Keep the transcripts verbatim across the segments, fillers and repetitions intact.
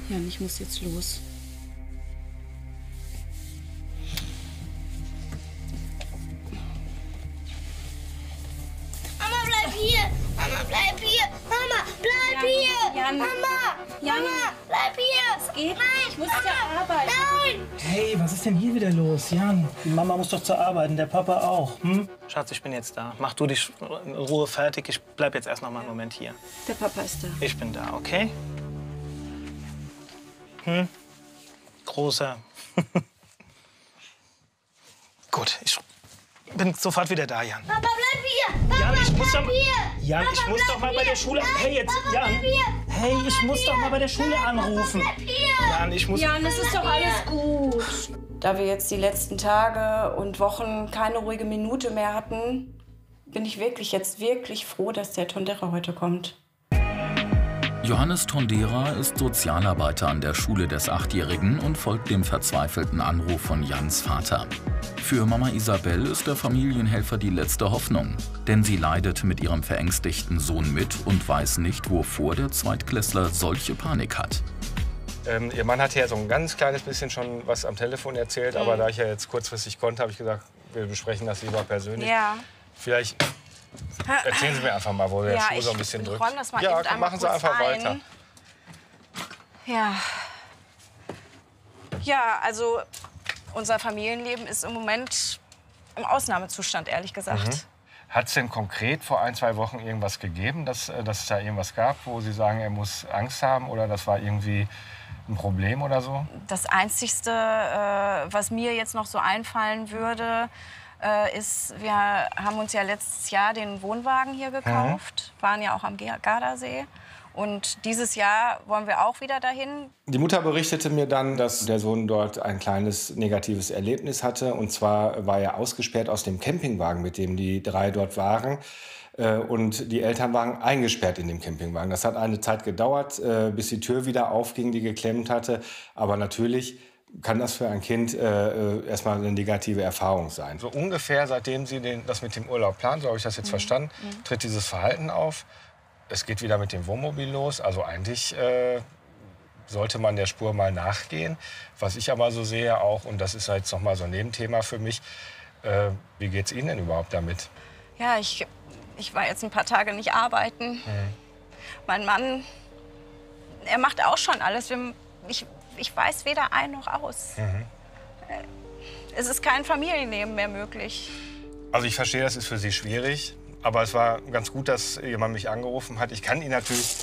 Jan, ich muss jetzt los. Mama, bleib hier! Mama, bleib hier! Mama, bleib Jan, hier! Jan. Mama! Jan. Mama, bleib hier! Es geht Nein! nicht, ich muss Mama, zur Arbeit. Nein! Hey, was ist denn hier wieder los? Jan, die Mama muss doch zur Arbeit und der Papa auch. Hm? Schatz, ich bin jetzt da. Mach du dich in Ruhe fertig. Ich bleib jetzt erst noch mal einen Moment hier. Der Papa ist da. Ich bin da, okay? Hm? Großer. Gut, ich bin sofort wieder da, Jan. Papa, bleib hier! Papa, Jan, ich muss bleib doch, hier! Jan, ich Papa, muss bleib doch mal bei hier! der Schule. Nein, Hey, jetzt, Papa, Jan. bleib hier! Hey, ich Bleib muss doch hier! mal bei der Schule Papa, anrufen. bleib hier! Jan, ich muss. Jan, es ist doch alles gut. Da wir jetzt die letzten Tage und Wochen keine ruhige Minute mehr hatten, bin ich wirklich jetzt wirklich froh, dass der Tondera heute kommt. Johannes Tondera ist Sozialarbeiter an der Schule des Achtjährigen und folgt dem verzweifelten Anruf von Jans Vater. Für Mama Isabel ist der Familienhelfer die letzte Hoffnung, denn sie leidet mit ihrem verängstigten Sohn mit und weiß nicht, wovor der Zweitklässler solche Panik hat. Ähm, ihr Mann hat ja so ein ganz kleines bisschen schon was am Telefon erzählt, mhm. aber da ich ja jetzt kurzfristig konnte, habe ich gesagt, wir besprechen das lieber persönlich. Ja. Vielleicht erzählen Sie mir einfach mal, wo der ja, Schuh so ein bisschen drückt. Das mal Ja, eben komm, machen Sie einfach ein. weiter. Ja. Ja, also unser Familienleben ist im Moment im Ausnahmezustand, ehrlich gesagt. Mhm. Hat es denn konkret vor ein, zwei Wochen irgendwas gegeben, dass, dass es da irgendwas gab, wo Sie sagen, er muss Angst haben oder das war irgendwie ein Problem oder so? Das Einzigste, äh, was mir jetzt noch so einfallen würde, äh, ist, wir haben uns ja letztes Jahr den Wohnwagen hier gekauft, mhm. waren ja auch am Gardasee. Und dieses Jahr wollen wir auch wieder dahin. Die Mutter berichtete mir dann, dass der Sohn dort ein kleines negatives Erlebnis hatte. Und zwar war er ausgesperrt aus dem Campingwagen, mit dem die drei dort waren. Und die Eltern waren eingesperrt in dem Campingwagen. Das hat eine Zeit gedauert, bis die Tür wieder aufging, die geklemmt hatte. Aber natürlich kann das für ein Kind äh, erstmal eine negative Erfahrung sein. So ungefähr, seitdem Sie den, das mit dem Urlaub planen, so habe ich das jetzt mhm. verstanden, mhm. tritt dieses Verhalten auf. Es geht wieder mit dem Wohnmobil los. Also eigentlich äh, sollte man der Spur mal nachgehen. Was ich aber so sehe auch, und das ist jetzt noch mal so ein Nebenthema für mich, äh, wie geht's Ihnen denn überhaupt damit? Ja, ich, ich war jetzt ein paar Tage nicht arbeiten. Mhm. Mein Mann, er macht auch schon alles. Ich, ich weiß weder ein noch aus. Mhm. Es ist kein Familienleben mehr möglich. Also ich verstehe, das ist für Sie schwierig. Aber es war ganz gut, dass jemand mich angerufen hat. Ich kann Ihnen natürlich...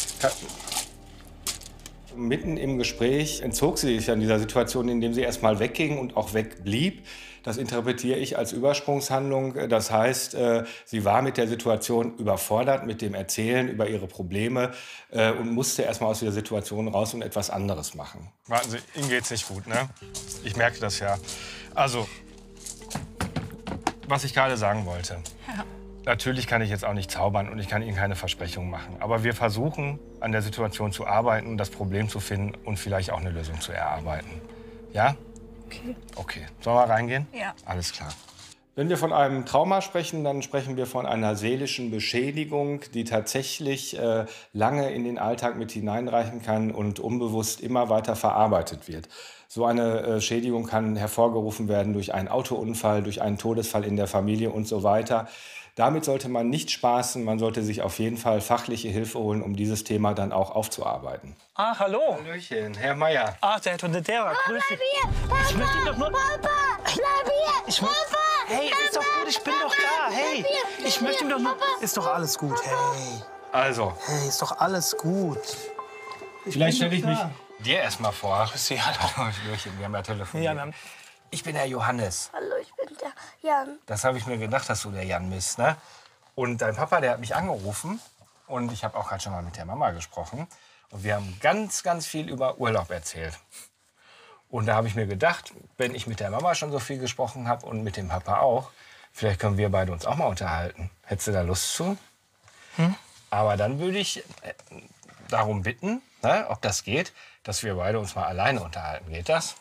Mitten im Gespräch entzog sie sich an dieser Situation, indem sie erst mal wegging und auch wegblieb. Das interpretiere ich als Übersprungshandlung. Das heißt, sie war mit der Situation überfordert, mit dem Erzählen über ihre Probleme und musste erst mal aus dieser Situation raus und etwas anderes machen. Warten Sie, Ihnen geht's nicht gut, ne? Ich merke das ja. Also, was ich gerade sagen wollte. Ja. Natürlich kann ich jetzt auch nicht zaubern und ich kann Ihnen keine Versprechungen machen. Aber wir versuchen, an der Situation zu arbeiten, das Problem zu finden und vielleicht auch eine Lösung zu erarbeiten. Ja? Okay. Okay. Sollen wir reingehen? Ja. Alles klar. Wenn wir von einem Trauma sprechen, dann sprechen wir von einer seelischen Beschädigung, die tatsächlich äh, lange in den Alltag mit hineinreichen kann und unbewusst immer weiter verarbeitet wird. So eine äh, Schädigung kann hervorgerufen werden durch einen Autounfall, durch einen Todesfall in der Familie und so weiter. Damit sollte man nicht spaßen, man sollte sich auf jeden Fall fachliche Hilfe holen, um dieses Thema dann auch aufzuarbeiten. Ah, hallo. Hallöchen, Herr Meier. Ach, der Herr Tondera, grüß dich. Papa, Ich möchte ihn doch nur... Papa, bleib hier! Ich möchte... Hey, ist doch gut, ich bin doch da. Hey, ich möchte ihm doch nur... Ist doch alles gut, hey. Also. Hey, ist doch alles gut. Ich Vielleicht stelle ich mich dir erst mal vor. Grüß Sie, hallo. Wir haben ja telefoniert. Ja, wir haben... Ich bin der Johannes. Hallo, ich bin der Jan. Das habe ich mir gedacht, dass du der Jan bist, ne? Und dein Papa, der hat mich angerufen. Und ich habe auch gerade schon mal mit der Mama gesprochen. Und wir haben ganz, ganz viel über Urlaub erzählt. Und da habe ich mir gedacht, wenn ich mit der Mama schon so viel gesprochen habe und mit dem Papa auch, vielleicht können wir beide uns auch mal unterhalten. Hättest du da Lust zu? Hm? Aber dann würde ich darum bitten, ne, ob das geht, dass wir beide uns mal alleine unterhalten. Geht das?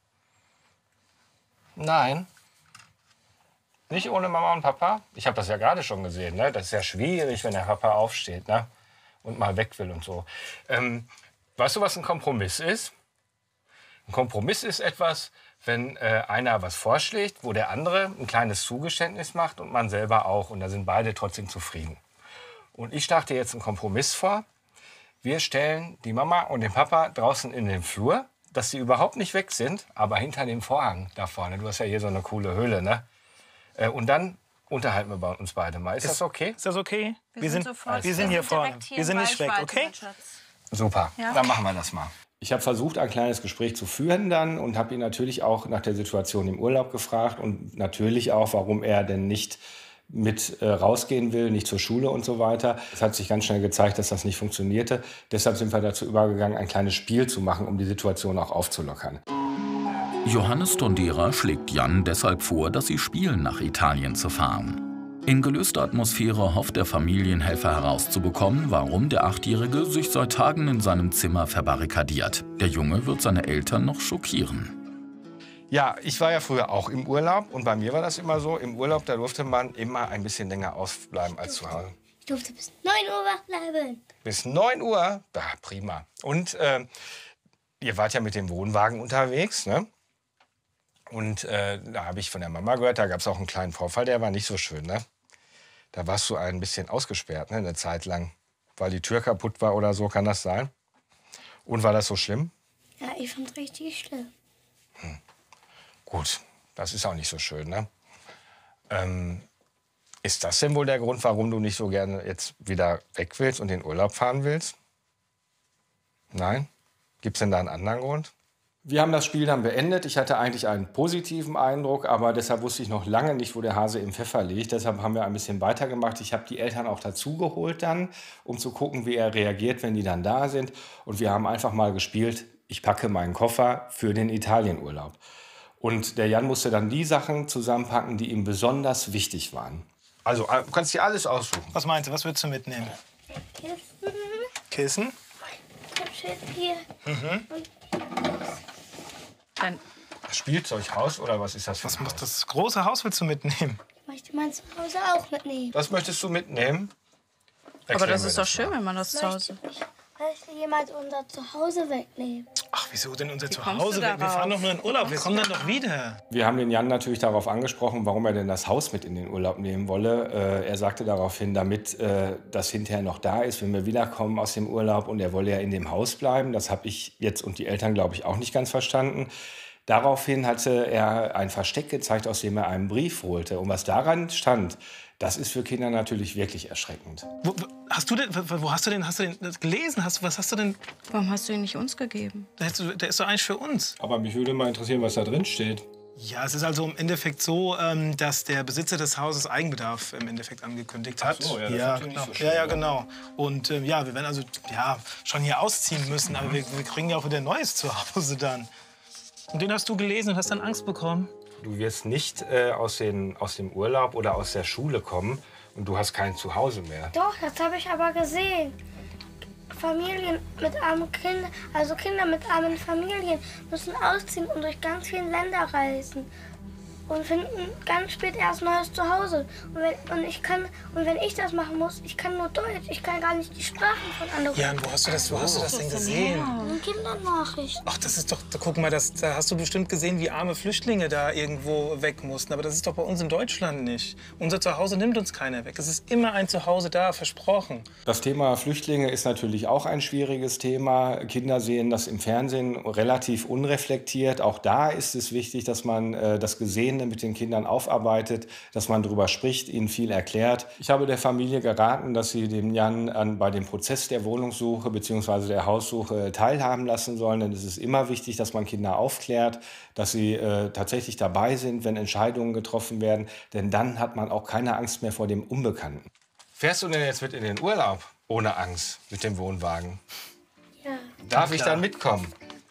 Nein. Nicht ohne Mama und Papa? Ich habe das ja gerade schon gesehen. Ne? Das ist ja schwierig, wenn der Papa aufsteht, ne? Und mal weg will und so. Ähm, Weißt du, was ein Kompromiss ist? Ein Kompromiss ist etwas, wenn äh, einer was vorschlägt, wo der andere ein kleines Zugeständnis macht und man selber auch. Und da sind beide trotzdem zufrieden. Und ich schlage dir jetzt einen Kompromiss vor. Wir stellen die Mama und den Papa draußen in den Flur, dass sie überhaupt nicht weg sind, aber hinter dem Vorhang da vorne. Du hast ja hier so eine coole Höhle, ne? Äh, und dann unterhalten wir bei uns beide mal. Ist, ist das okay? Ist das okay? Wir, wir sind, sind, sofort, wir sind hier vorne. Hier wir sind nicht weg, okay? Super, ja. Dann machen wir das mal. Ich habe versucht, ein kleines Gespräch zu führen dann und habe ihn natürlich auch nach der Situation im Urlaub gefragt und natürlich auch, warum er denn nicht mit äh, rausgehen will, nicht zur Schule und so weiter. Es hat sich ganz schnell gezeigt, dass das nicht funktionierte. Deshalb sind wir dazu übergegangen, ein kleines Spiel zu machen, um die Situation auch aufzulockern. Johannes Tondera schlägt Jan deshalb vor, dass sie spielen, nach Italien zu fahren. In gelöster Atmosphäre hofft der Familienhelfer herauszubekommen, warum der Achtjährige sich seit Tagen in seinem Zimmer verbarrikadiert. Der Junge wird seine Eltern noch schockieren. Ja, ich war ja früher auch im Urlaub und bei mir war das immer so, im Urlaub, da durfte man immer ein bisschen länger ausbleiben als zu Hause. Ich durfte bis neun Uhr wach bleiben. Bis neun Uhr? Ja, prima. Und äh, ihr wart ja mit dem Wohnwagen unterwegs, ne? Und äh, da habe ich von der Mama gehört, da gab es auch einen kleinen Vorfall, der war nicht so schön, ne? Da warst du ein bisschen ausgesperrt, ne, eine Zeit lang, weil die Tür kaputt war oder so, kann das sein? Und war das so schlimm? Ja, ich fand's richtig schlimm. Hm. Gut, das ist auch nicht so schön, ne? Ähm, ist das denn wohl der Grund, warum du nicht so gerne jetzt wieder weg willst und in Urlaub fahren willst? Nein? Gibt's denn da einen anderen Grund? Wir haben das Spiel dann beendet. Ich hatte eigentlich einen positiven Eindruck, aber deshalb wusste ich noch lange nicht, wo der Hase im Pfeffer liegt. Deshalb haben wir ein bisschen weitergemacht. Ich habe die Eltern auch dazugeholt dann, um zu gucken, wie er reagiert, wenn die dann da sind. Und wir haben einfach mal gespielt, ich packe meinen Koffer für den Italienurlaub. Und der Jan musste dann die Sachen zusammenpacken, die ihm besonders wichtig waren. Also, du kannst dir alles aussuchen. Was meinst du, was würdest du mitnehmen? Kissen. Kissen? Hier. Mhm. Dann Das Spielzeughaus oder was ist das für Was ein muss Haus? das große Haus willst du mitnehmen? Ich möchte mein Zuhause auch mitnehmen. Das möchtest du mitnehmen? Aber Erklären das wir ist doch schön, mal. wenn man das zu Hause... Ich möchte jemand unser Zuhause wegnehmen. Ach, wieso denn unser kommst Zuhause du weg? Wir darauf? fahren doch nur in Urlaub, wir kommen dann doch wieder. Wir haben den Jan natürlich darauf angesprochen, warum er denn das Haus mit in den Urlaub nehmen wolle. Äh, er sagte daraufhin, damit äh, das hinterher noch da ist, wenn wir wiederkommen aus dem Urlaub. Und er wolle ja in dem Haus bleiben. Das habe ich jetzt und die Eltern, glaube ich, auch nicht ganz verstanden. Daraufhin hatte er ein Versteck gezeigt, aus dem er einen Brief holte. Und was daran stand, das ist für Kinder natürlich wirklich erschreckend. Wo, wo, hast du den, wo, wo hast du den, hast du den das gelesen? Hast, du- was hast du denn? Warum hast du ihn nicht uns gegeben? Der, hättest du- der ist doch eigentlich für uns. Aber mich würde mal interessieren, was da drin steht. Ja, es ist also im Endeffekt so, ähm, dass der Besitzer des Hauses Eigenbedarf im Endeffekt angekündigt hat. Ach so, ja, das ist natürlich genau. nicht so schön, ja, ja, ne? genau. Und ähm, ja, wir werden also ja, schon hier ausziehen müssen, aber wir, wir kriegen ja auch wieder ein neues Zuhause dann. Und den hast du gelesen und hast dann Angst bekommen? Du wirst nicht äh, aus, den, aus dem Urlaub oder aus der Schule kommen und du hast kein Zuhause mehr. Doch, das habe ich aber gesehen. Familien mit armen Kindern, also Kinder mit armen Familien, müssen ausziehen und durch ganz viele Länder reisen und finden ganz spät erst ein neues Zuhause. Und wenn, und, ich kann, und wenn ich das machen muss, ich kann nur Deutsch, ich kann gar nicht die Sprachen von anderen. Jan, wo hast du das, wo hast du das denn gesehen? In Kindernachrichten. Ach, das ist doch, da, guck mal, das, da hast du bestimmt gesehen, wie arme Flüchtlinge da irgendwo weg mussten. Aber das ist doch bei uns in Deutschland nicht. Unser Zuhause nimmt uns keiner weg. Es ist immer ein Zuhause da, versprochen. Das Thema Flüchtlinge ist natürlich auch ein schwieriges Thema. Kinder sehen das im Fernsehen relativ unreflektiert. Auch da ist es wichtig, dass man äh, das Gesehene mit den Kindern aufarbeitet, dass man darüber spricht, ihnen viel erklärt. Ich habe der Familie geraten, dass sie dem Jan an, bei dem Prozess der Wohnungssuche bzw. der Haussuche teilhaben lassen sollen. Denn es ist immer wichtig, dass man Kinder aufklärt, dass sie äh, tatsächlich dabei sind, wenn Entscheidungen getroffen werden. Denn dann hat man auch keine Angst mehr vor dem Unbekannten. Fährst du denn jetzt mit in den Urlaub ohne Angst mit dem Wohnwagen? Ja, Darf ich dann mitkommen?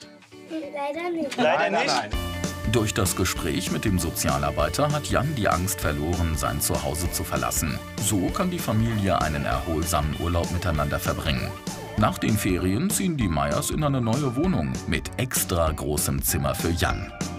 leider nicht. Leider Nein, nicht. nein, nein. Durch das Gespräch mit dem Sozialarbeiter hat Jan die Angst verloren, sein Zuhause zu verlassen. So kann die Familie einen erholsamen Urlaub miteinander verbringen. Nach den Ferien ziehen die Meyers in eine neue Wohnung mit extra großem Zimmer für Jan.